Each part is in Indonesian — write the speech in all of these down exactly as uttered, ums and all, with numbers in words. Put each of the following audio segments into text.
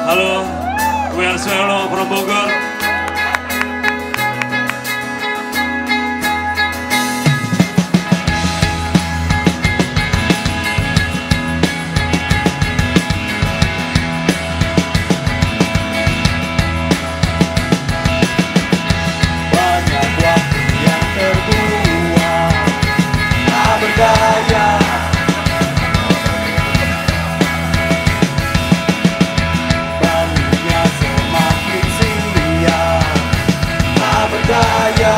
Halo, we are Swelo from Bogor. Banyak waktu yang terbuang, tak berdaya. Bangunnya semakin sia, tak berdaya.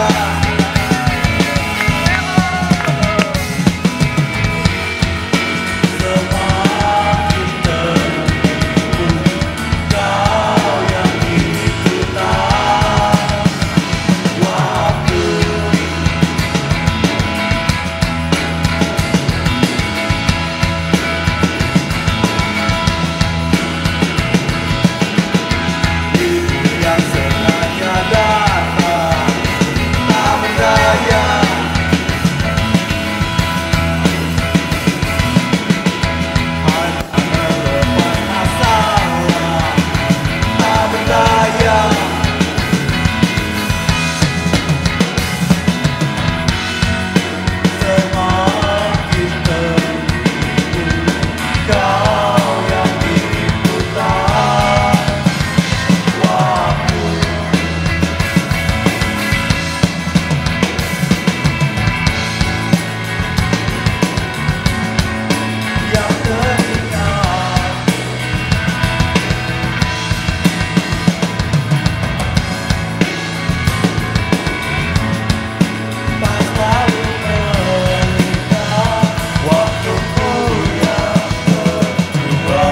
Semakin tertipu, kau yang ikutan waktu. Itu yang sengaja datang, tak berdaya. Hanya melepas masalah, tak berdaya. Semakin tertipu, kau yang ikutan waktu. Yang teringat, tak selalu mengingat waktuku yang kedua.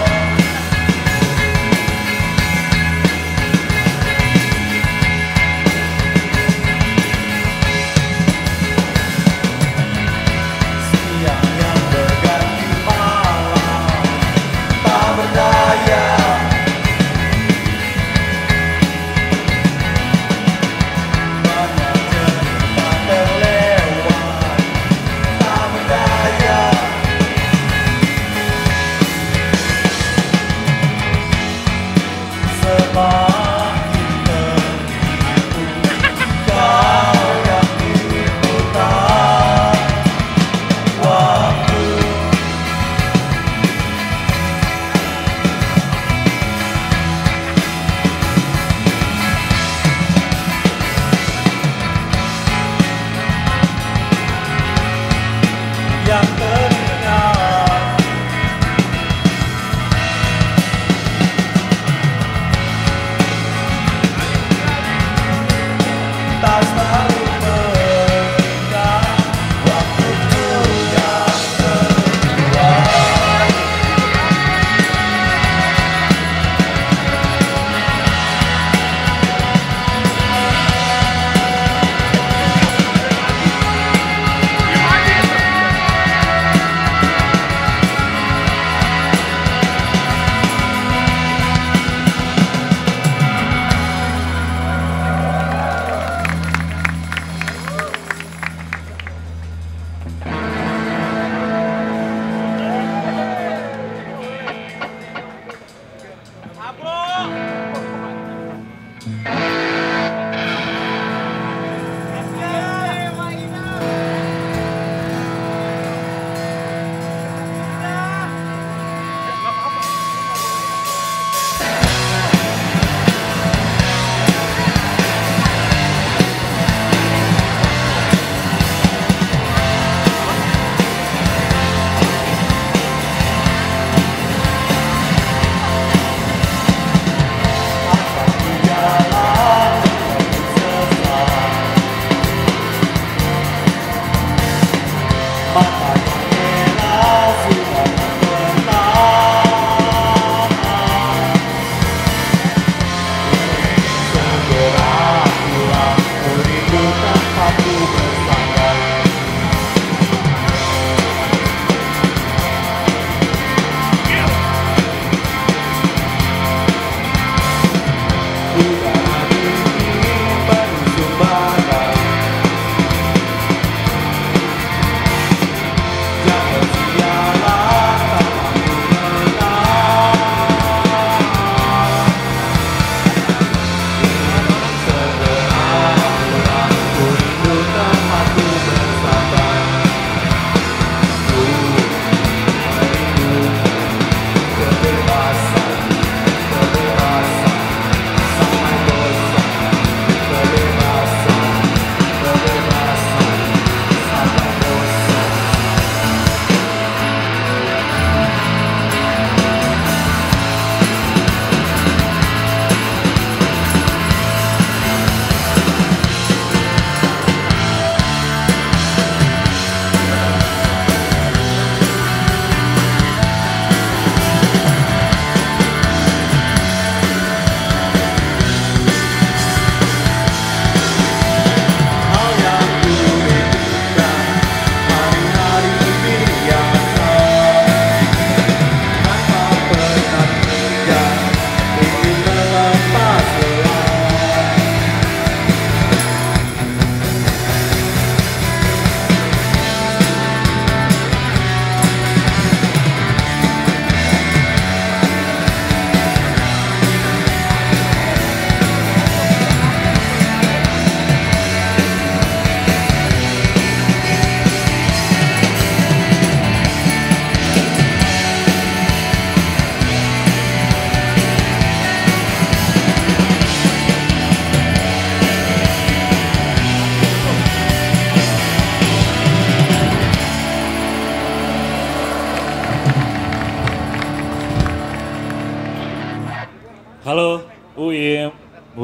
Siang yang berganti malam, tak berdaya. Banyak cerita terlewat, tak berdaya. Semakin tertipu, kau yang ikutan waktu. Yang teringat, tak selalu mengingat waktuku yang kedua.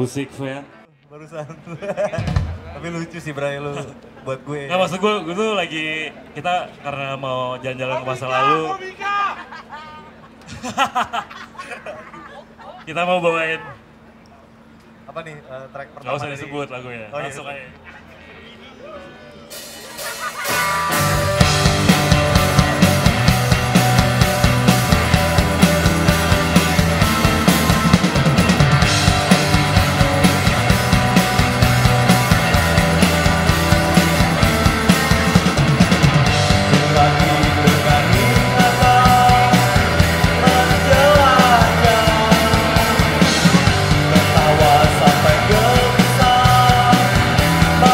musik fair. Barusan. Tapi lucu sih Bray lu buat gue. Nggak maksud gue, gue tuh lagi, kita karena mau jalan-jalan ke masa lalu. Kita mau bawain. Apa nih uh, track pertama? Nggak usah dari... disebut lagunya, Oh, langsung iya. aja. Lagi dengan ingatan menjelajah, tertawa sampai gelisah.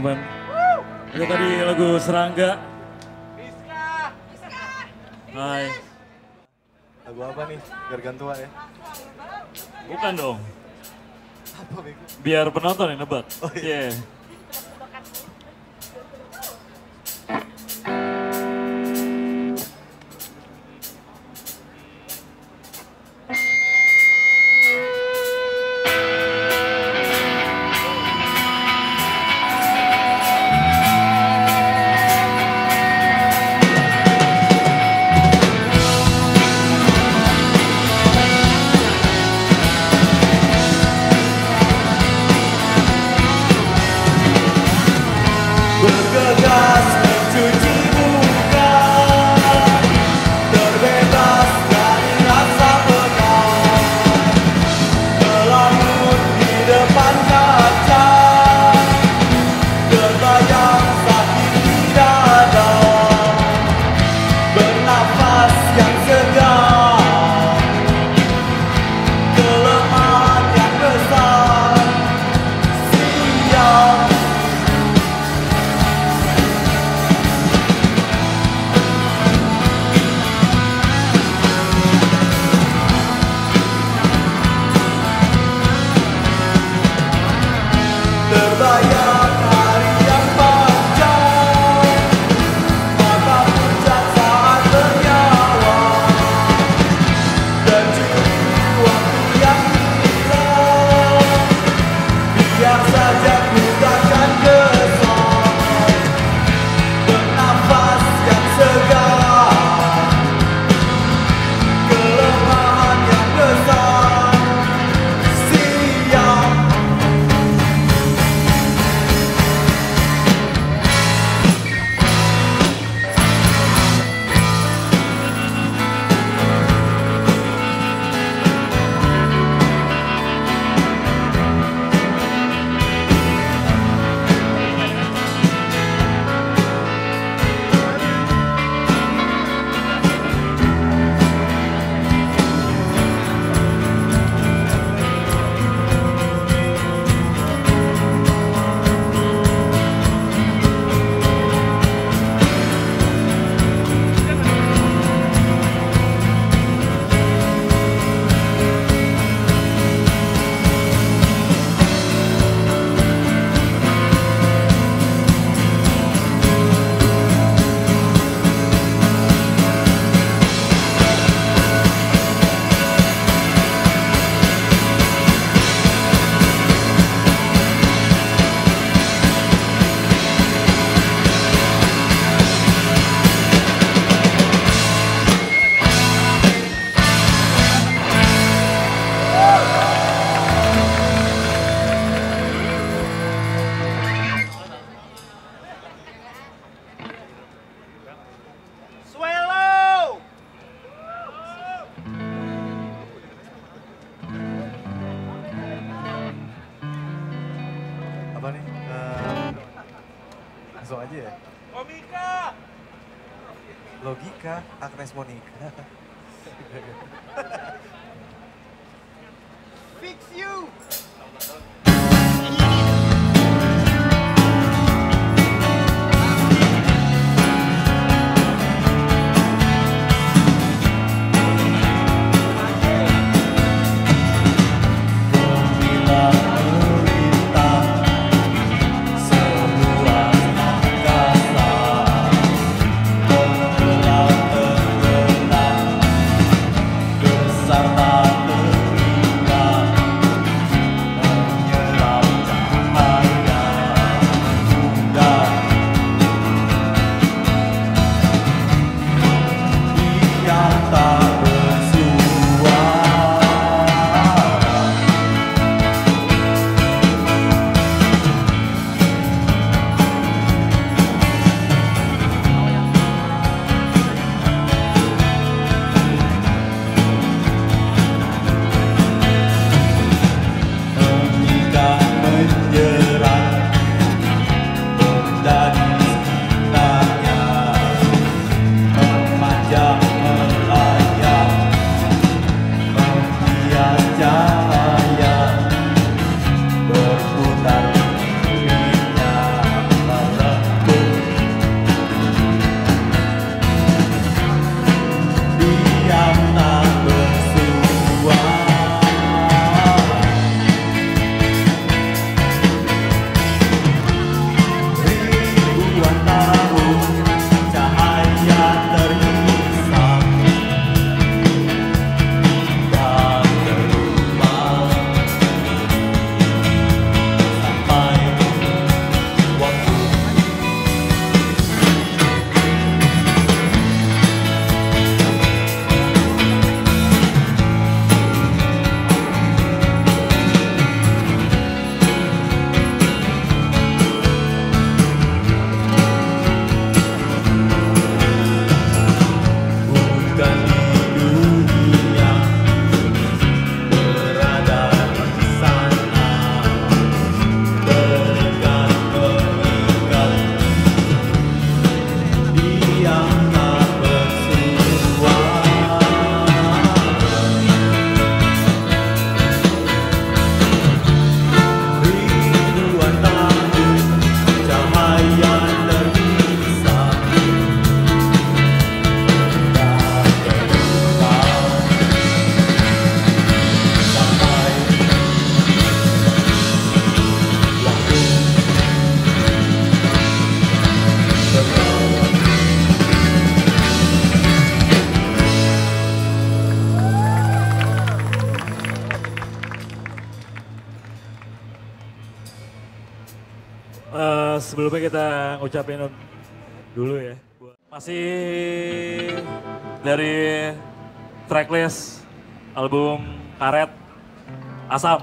teman-teman. Itu tadi lagu Serangga. Hai. Lagu apa nih? Gargantua ya? Bukan dong. Apa bego? Biar penonton yang nebak. Oh iya. Yeah. Bergegas mencuci muka, terbebas dari rasa penat, melamun di depan kaca, terbayang sakit di dada, bernafas yang segar, kelemahan yang besar, siap. Terbayang hari yang panjang, mata pucat saat bernyawa, dan juri waktu yang hilang. Biar saja ku takkan kesal, bernafas yang segar, kelemahan yang besar, siap. Apa nih? Eh, langsung aja ya. Komika. Logika, Agnes Monica. Fix you. Besar tak terhingga Eh, sebelumnya kita ngucapin dulu ya. Masih dari tracklist album Karet Asam.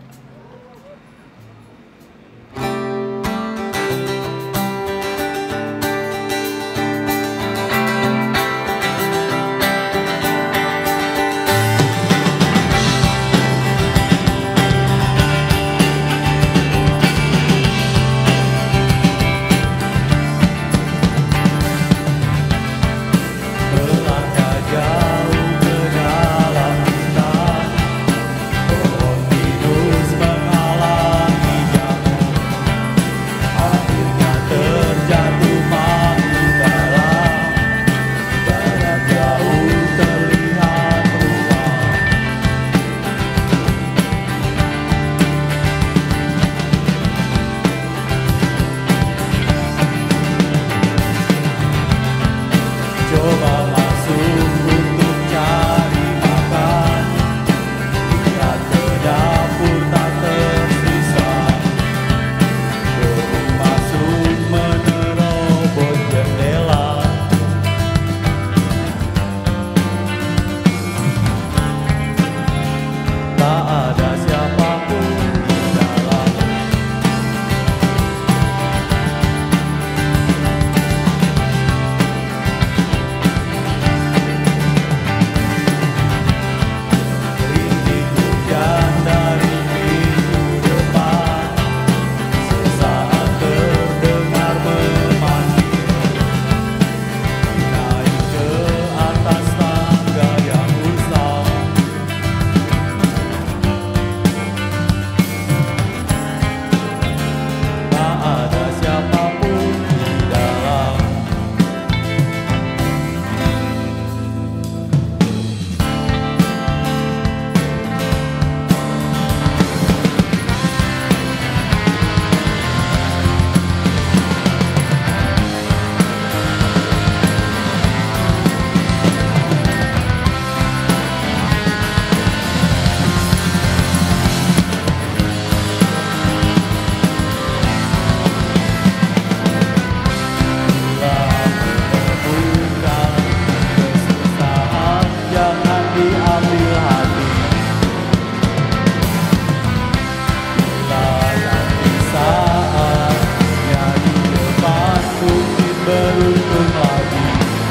Melangkah jauh ke dalam hutan, pohon pinus menghalangi jalan. Akhirnya terjatuh makin dalam, barat jauh terlihat ruang. Coba masuk untuk cari makan, lihat ke dapur tak tersisa. Belum masuk menerobos jendela, tak ada siapapun di dalam. Rintik hujan dari pintu depan, sesaat terdengar memanggil. Naik ke atas tangga yang usang, tak ada siapapun di dalam. Bukan kesusahan, jangan diambil hati. Layan di saatnya di depan, mungkin beruntung lagi.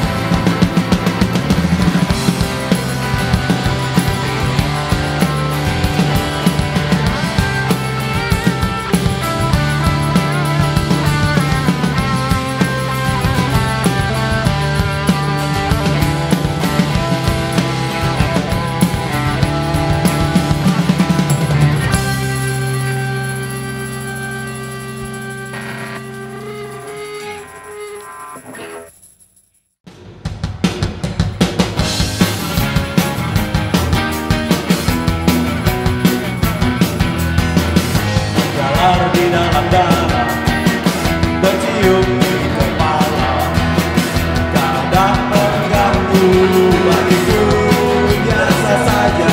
Jalan di dalam darah, tercium di kepala, kadang mengganggu, bagiku biasa saja.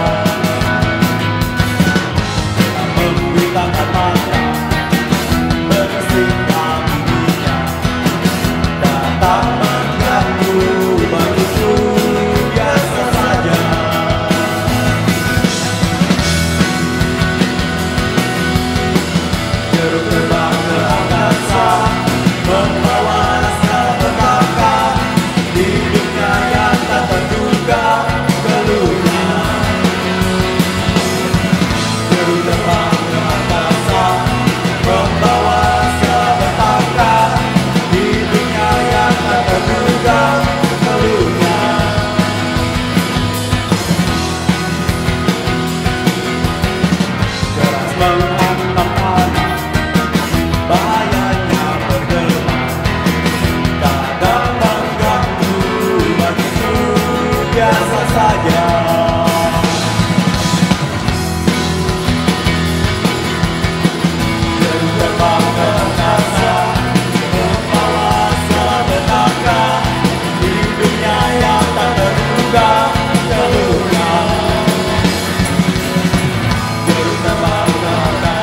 Tak membutakan mata, bersihkan giginya, datang mengganggu, bagiku biasa saja. Jeruk terbang ke angkasa, membawa rasa petaka, di dunia yang tak terduga keluhnya. Jeruk terbang ke angkasa, membawa rasa petaka, di dunia yang tak terduga keluhnya. Keras menghantam tanah, bahayanya bergema, kadang mengganggu, bagiku biasa saja. Jeruk terbang ke angkasa, membawa malapetaka, di dunia yang tak terduga keluhnya. Jeruk terbang ke angkasa,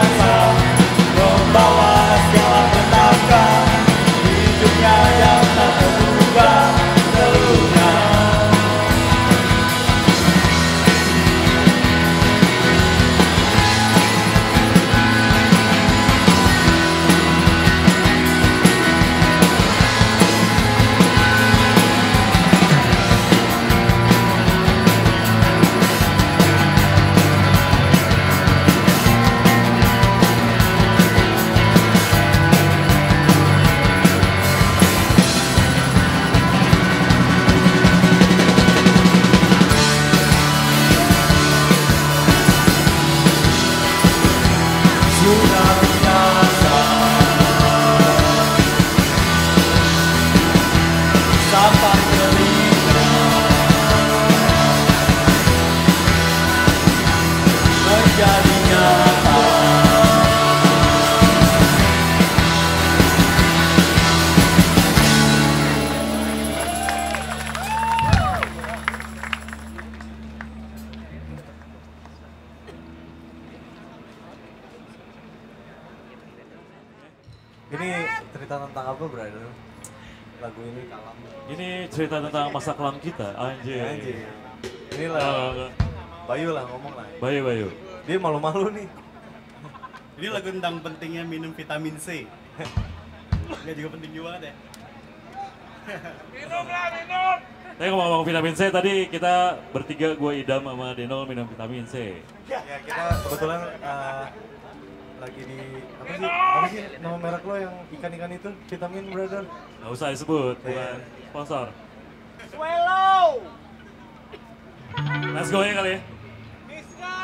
Ini cerita tentang apa, brother? Lagu ini kalam. Ini cerita tentang masa kelam kita, anjir. Anjir. Inilah Oh, Bayu lah ngomong lah. Bayu, Bayu. Dia malu-malu nih. Ini lagu tentang pentingnya minum vitamin C. Enggak juga penting juga deh. Tapi ngomong-ngomong vitamin C, tadi kita bertiga, gue Idam sama Deno minum vitamin C. Ya kita kebetulan uh, lagi di apa sih? Apa sih nama merek lo yang ikan-ikan itu? Vitamin, brother. Gak usah disebut, bukan sponsor. Swallow! Let's go ya kali ya. Miska!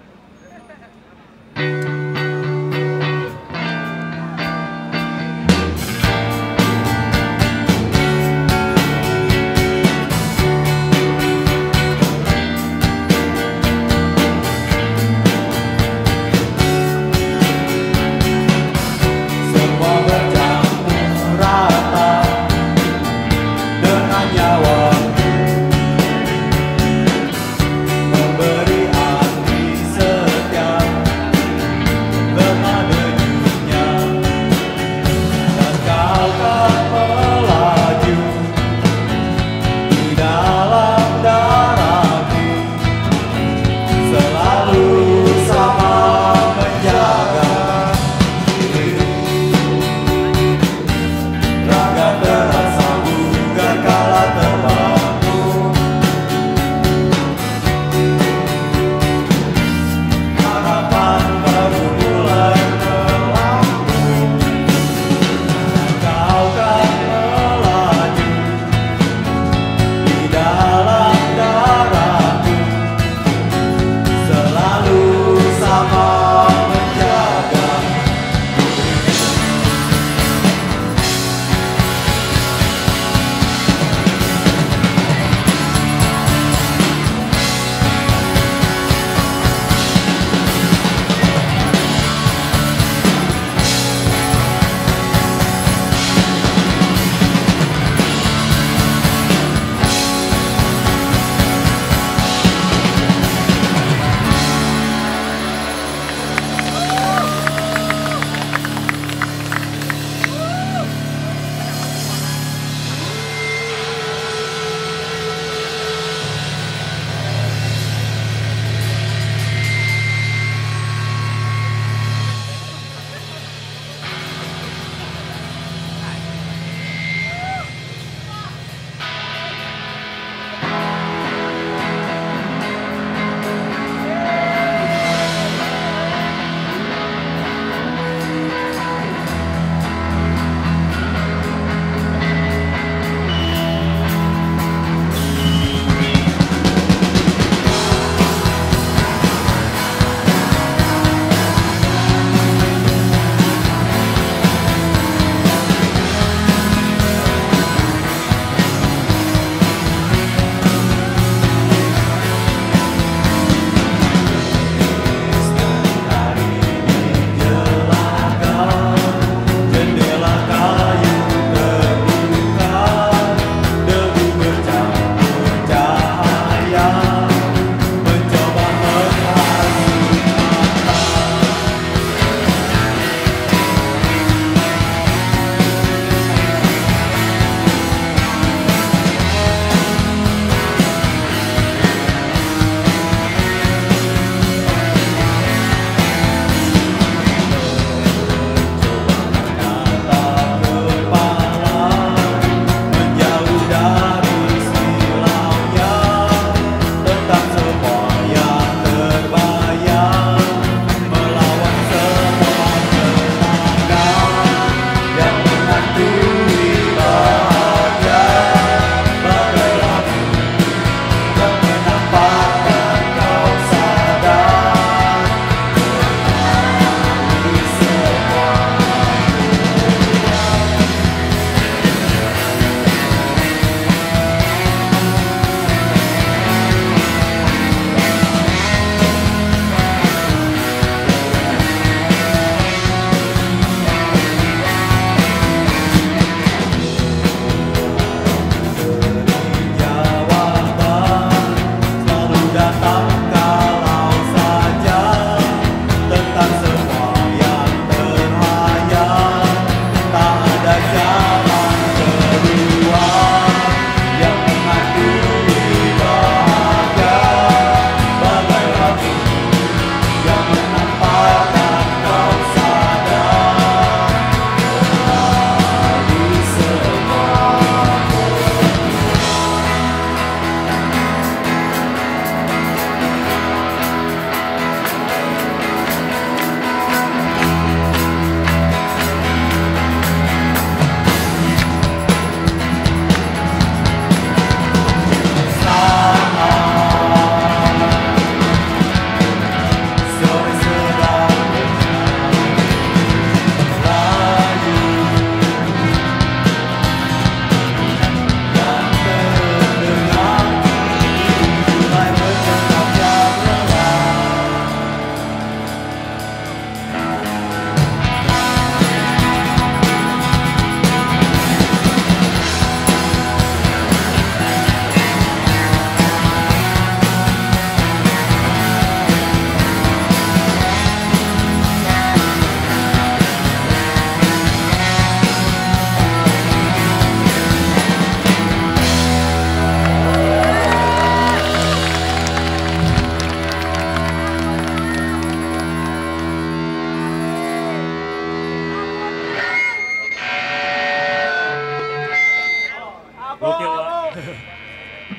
Semua bercampur rata dengan nyawa memberi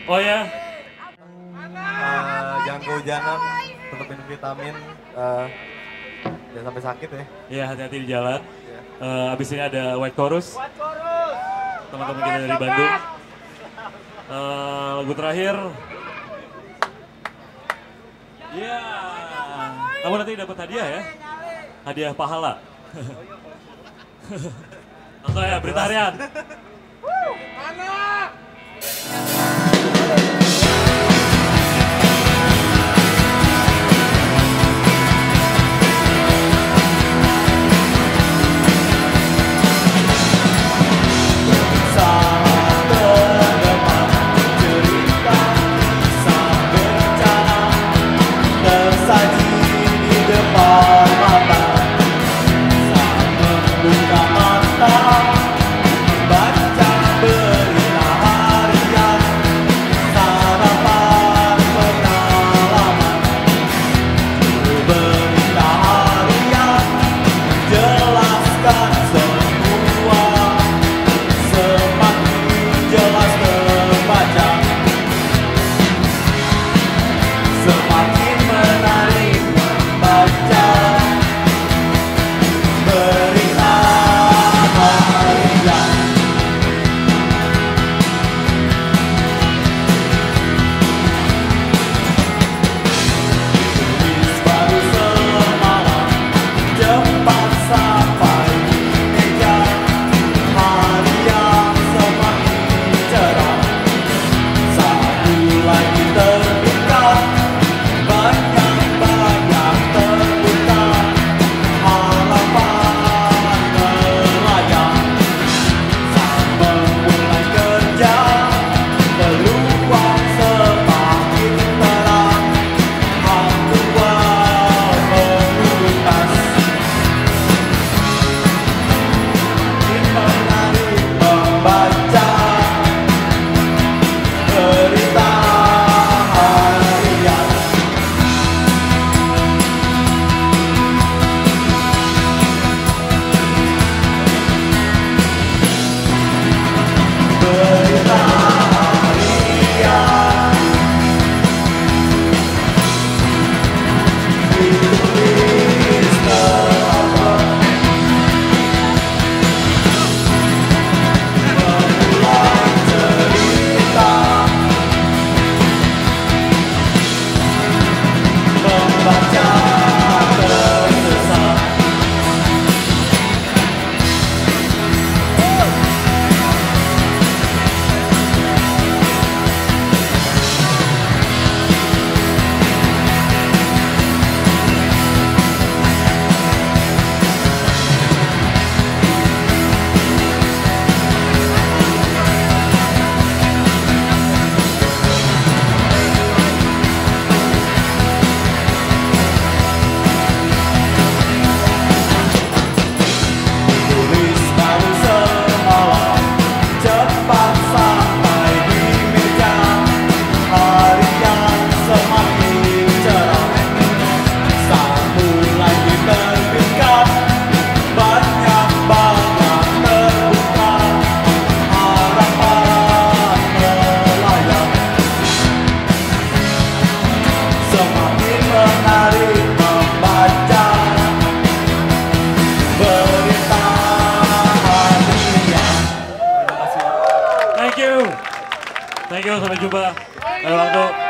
Oh ya, Eh, jangan kehujanan, tetap minum vitamin, eh, jangan sampai sakit ya. ya hati-hati di jalan. Eh, abis ini ada White Chorus. Teman-teman kita dari Bandung. Eh, lagu terakhir. Ya, kamu nanti dapat hadiah ya. Hadiah pahala. Langsung ya, Berita Harian. Tersaji di depan mata, saat membuka mata, baca berita harian, sarapan pengalaman. Berita harian jelaskan semua, semakin jelas terbaca, semakin menarik membaca berita harian. Tulis baru semalam, cepat sampai di meja, harian semakin cerah, saat mulai diterbitkan, banyak-banyak terbuka halaman pelajar. Saat memulai kerja, peluang semakin terang, aktual mengupas, menarik membaca berita harian. Berita harian ditulis terlambat, memulai cerita, membaca tersesat. Tulis baru semalam, cepat sampai di meja, harian semakin cerah, saat mulai diterbitkan, banyak-banyak terbuka harapan melayang, semakin menarik membaca berita harian. Thank you. Thank you, sampai jumpa. Ayo waktu.